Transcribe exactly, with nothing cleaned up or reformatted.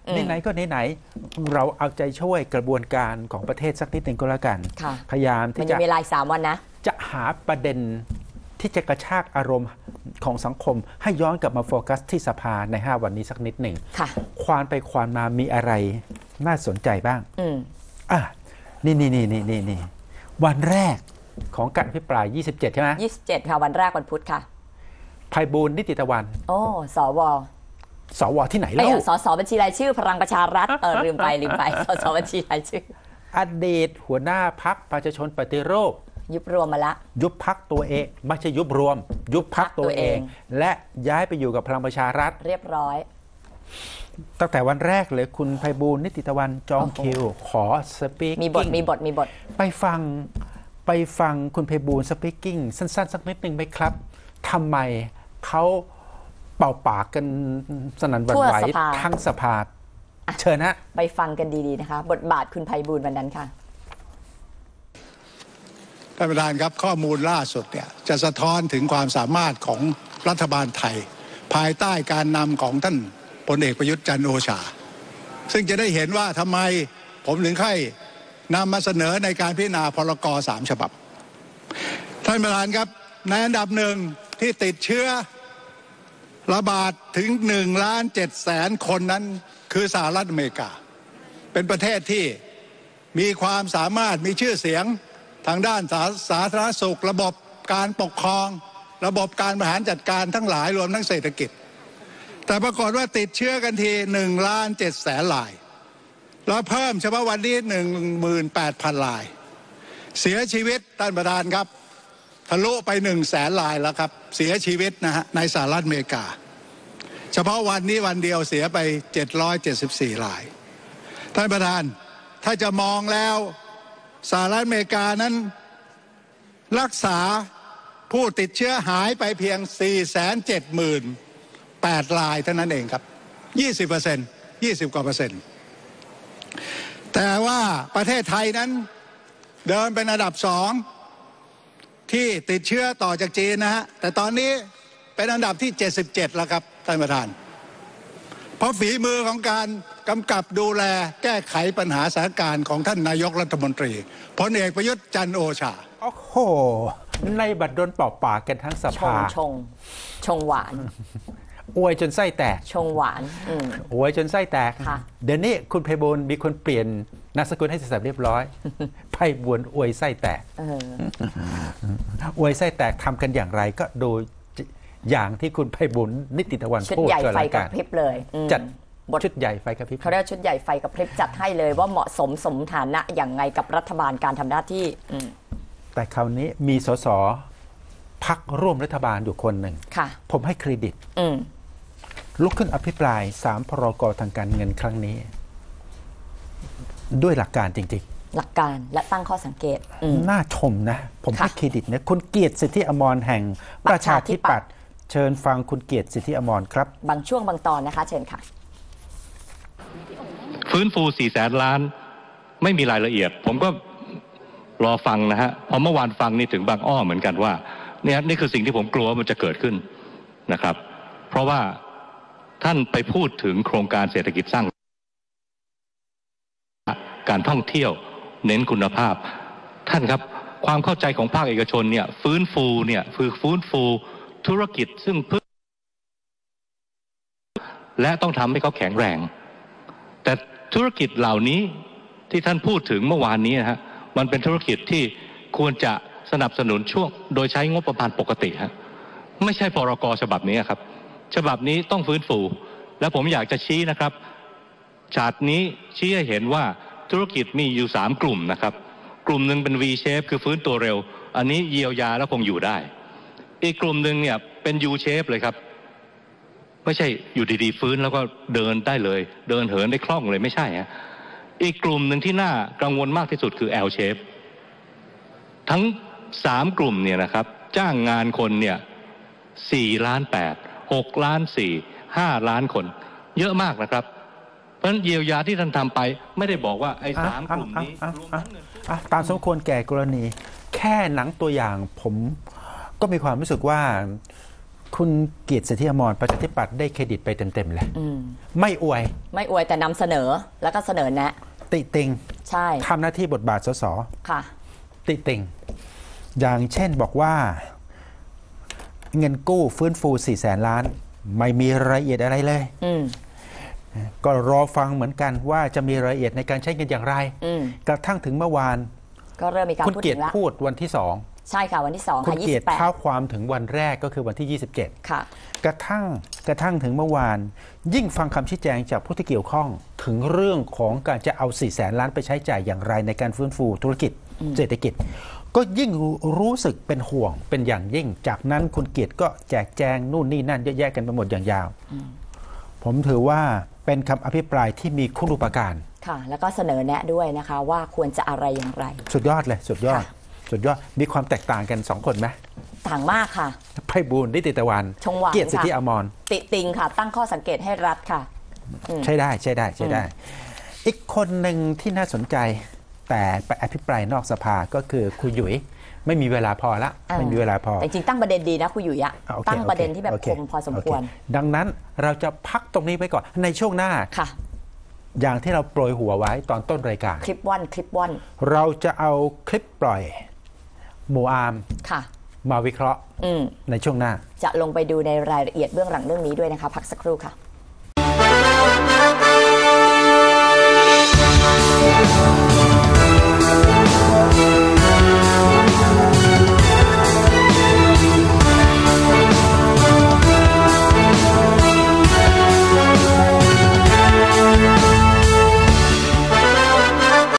ไหนๆก็ไหนๆเราเอาใจช่วยกระบวนการของประเทศสักนิดหนึ่งก็แล้วกันพยายามที่จะมีเวลาสามวันนะจะหาประเด็นที่จะกระชากอารมณ์ของสังคมให้ย้อนกลับมาโฟกัสที่สภาในห้าวันนี้สักนิดหนึ่งควานไปควานมามีอะไรน่าสนใจบ้างอืมอ่ะนี่นี่นี่นี่นี่นี่วันแรกของการอภิปรายยี่สิบเจ็ดใช่ไหมยี่สิบเจ็ดค่ะวันแรกวันพุธค่ะไพบูลย์นิติตะวันโอ้สวสวที่ไหนเล่าสสบัญชีรายชื่อพลังประชารัฐเออลืมไปลืมไปสสบัญชีรายชื่ออดีตหัวหน้าพรรคประชาชนปฏิรูปยุบรวมมาละยุบพรรคตัวเองไม่ใช่ยุบรวมยุบพรรคตัวเองและย้ายไปอยู่กับพลังประชารัฐเรียบร้อยตั้งแต่วันแรกเลยคุณไพบูลย์นิติตะวันจองคิวขอสปีกมีบทมีบทมีบทไปฟังไปฟังคุณไพบูลย์สปีกกิ้งสั้นๆสักนิดหนึ่งไหมครับทำไมเขาเป่าปากกันสนั่นหวั่นไหวทั้งสภาเชิญนะไปฟังกันดีๆนะคะบทบาทคุณไพบูลย์วันนั้นค่ะท่านประธานครับข้อมูลล่าสุดเนี่ยจะสะท้อนถึงความสามารถของรัฐบาลไทยภายใต้การนำของท่านพลเอกประยุทธ์จันทร์โอชาซึ่งจะได้เห็นว่าทำไมผมถึงค่อยนำมาเสนอในการพิจารณาพรก.สามฉบับท่านประธานครับในอันดับหนึ่งที่ติดเชื้อระบาดถึงหนึ่งล้านเจ็ดแสนคนนั้นคือสหรัฐอเมริกาเป็นประเทศที่มีความสามารถมีชื่อเสียงทางด้านสาสาธารณสุขระบบการปกครองระบบการบริหารจัดการทั้งหลายรวมทั้งเศรษฐกิจแต่ปรากฏว่าติดเชื้อกันทีหนึ่งล้านเจ็ดแสนรายแล้วเพิ่มเฉพาะวันนี้หนึ่งหมื่นแปดพันรายเสียชีวิตท่านประธานครับทะลุไปหนึ่งแสนรายแล้วครับเสียชีวิตนะฮะในสหรัฐอเมริกาเฉพาะวันนี้วันเดียวเสียไปเจ็ดร้อยเจ็ดสิบสี่รายท่านประธานถ้าจะมองแล้วสหรัฐอเมริกานั้นรักษาผู้ติดเชื้อหายไปเพียง สี่แสนเจ็ดหมื่นแปด รายเท่านั้นเองครับ ยี่สิบเปอร์เซ็นต์ ยี่สิบกว่าเปอร์เซ็นต์แต่ว่าประเทศไทยนั้นเดินเป็นอันดับสองที่ติดเชื้อต่อจากจีนนะฮะแต่ตอนนี้เป็นอันดับที่เจ็ดสิบเจ็ดแล้วครับท่านประธานเพราะฝีมือของการกำกับดูแลแก้ไขปัญหาสถานการณ์ของท่านนายกรัฐมนตรีพลเอกประยุทธ์จันทร์โอชาโอ้โหในบัดดลเป่าปากกันทั้งสภาชงชงหวานอวยจนไส้แตกชงหวานอวยจนไส้แตกเดี๋ยวนี้คุณไพบูลย์มีคนเปลี่ยนนามสกุลให้เสร็จเรียบร้อยไพบูลย์อวยไส้แตกอวยไส้แตกทำกันอย่างไรก็โดยอย่างที่คุณไพบูลย์นิติตะวันพูดชุดใหญ่ไฟกระพริบเลยจัดชุดใหญ่ไฟกระพริบเขาเรียกชุดใหญ่ไฟกระพริบจัดให้เลยว่าเหมาะสมสมฐานะอย่างไงกับรัฐบาลการทำหน้าที่แต่คราวนี้มีสสพรรคร่วมรัฐบาลอยู่คนหนึ่งผมให้เครดิตลุกขึ้นอภิปรายสามพรกทางการเงินครั้งนี้ด้วยหลักการจริงๆหลักการและตั้งข้อสังเกตน่าชมนะผมให้เครดิตนะคุณเกียรติสิทธิอมรแห่งประชาธิปัตย์เชิญฟังคุณเกียรติสิทธิอมรครับบางช่วงบางตอนนะคะเชิญค่ะฟื้นฟูสี่แสนล้านไม่มีรายละเอียดผมก็รอฟังนะฮะพอเมื่อวานฟังนี่ถึงบางอ้อเหมือนกันว่าเนี่ยนี่คือสิ่งที่ผมกลัวมันจะเกิดขึ้นนะครับเพราะว่าท่านไปพูดถึงโครงการเศรษฐกิจสร้างการท่องเที่ยวเน้นคุณภาพท่านครับความเข้าใจของภาคเอกชนเนี่ยฟื้นฟูเนี่ยคือฟื้นฟูธุรกิจซึ่งเพิ่งและต้องทำให้เขาแข็งแรงแต่ธุรกิจเหล่านี้ที่ท่านพูดถึงเมื่อวานนี้นะฮะมันเป็นธุรกิจที่ควรจะสนับสนุนช่วงโดยใช้งบประมาณปกติฮะไม่ใช่พรก.ฉบับนี้ครับฉบับนี้ต้องฟื้นฟูและผมอยากจะชี้นะครับชาร์ตนี้ชี้ให้เห็นว่าธุรกิจมีอยู่สามกลุ่มนะครับกลุ่มหนึ่งเป็น V shape คือฟื้นตัวเร็วอันนี้เยียวยาแล้วคงอยู่ได้อีกกลุ่มหนึ่งเนี่ยเป็น U shape เลยครับไม่ใช่อยู่ดีๆฟื้นแล้วก็เดินได้เลยเดินเหินได้คล่องเลยไม่ใช่ฮะอีกกลุ่มหนึ่งที่น่ากังวลมากที่สุดคือ L shape ทั้งสามกลุ่มเนี่ยนะครับจ้างงานคนเนี่ยสี่ล้านแปด หกล้านสี่ ห้าล้านคนเยอะมากนะครับเพราะฉะนั้นเยียวยาที่ท่านทำไปไม่ได้บอกว่าไอ้สามกลุ่มนี้รวมทั้งเงินตามสมควรแก่กรณีแค่หนังตัวอย่างผมก็มีความรู้สึกว่าคุณเกียรติสิทธิอมรประชาธิปัตย์ได้เครดิตไปเต็มๆเลยอืมไม่อวยไม่อวยแต่นำเสนอแล้วก็เสนอแนะติติงใช่ทำหน้าที่บทบาทสสค่ะติติงอย่างเช่นบอกว่าเงินกู้ฟื้นฟูสี่แสนล้านไม่มีรายละเอียดอะไรเลยอืมก็รอฟังเหมือนกันว่าจะมีรายละเอียดในการใช้เงินอย่างไรอืมกระทั่งถึงเมื่อวานก็เริ่มมีการคุณพูดเกียถึรติงแล้วพูดวันที่สองใช่ค่ะวันที่สองคุค่ะณยี่เกียสิรบติแปดเท้าความถึงวันแรกก็คือวันที่ยี่สิบเจ็ดค่ะกระทั่งกระทั่งถึงเมื่อวาน ยิ่งฟังคำชี้แจงจากผู้ที่เกี่ยวข้องถึงเรื่องของการจะเอาสี่แสนล้านไปใช้จ่ายอย่างไรในการฟื้นฟูธุรกิจเศรษฐกิจ ก็ยิ่งรู้สึกเป็นห่วงเป็นอย่างยิ่ง จากนั้นคุณเกียรติก็แจกแจงนู่นนี่นั่นเยอะแยะกันไปหมดอย่างยาวผมถือว่าเป็นคำอภิปรายที่มีคุณูปการค่ะ แล้วก็เสนอแนะด้วยนะคะว่าควรจะอะไรอย่างไรสุดยอดเลยสุดยอดค่ะสุดยอดมีความแตกต่างกันสองคนไหมต่างมากค่ะไพบูลย์นิติตะวันชงหวานเกียรติสิทธิค่ะอมรติติงค่ะ ตั้งข้อสังเกตให้รัฐค่ะใช่ได้ใช่ได้ใช่ได้ อีกคนหนึ่งที่น่าสนใจ แต่ไปอภิปรายนอกสภาก็คือคุณหยุยไม่มีเวลาพอละอ่าไม่มีเวลาพอแต่จริงๆตั้งประเด็นดีนะคุณหยุยอะอ่ะโอคตั้งประเด็นโอคที่แบบโคมพอสมควรโอเคดังนั้นเราจะพักตรงนี้ไว้ก่อนในช่วงหน้าค่ะอย่างที่เราโปรยหัวไว้ตอนต้นรายการคลิปวันคลิปวันเราจะเอาคลิปปล่อยหมู่อาร์มค่ะมาวิเคราะห์อืมในช่วงหน้าจะลงไปดูในรายละเอียดเบื้องหลังเรื่องนี้ด้วยนะคะ พักสักครู่ค่ะ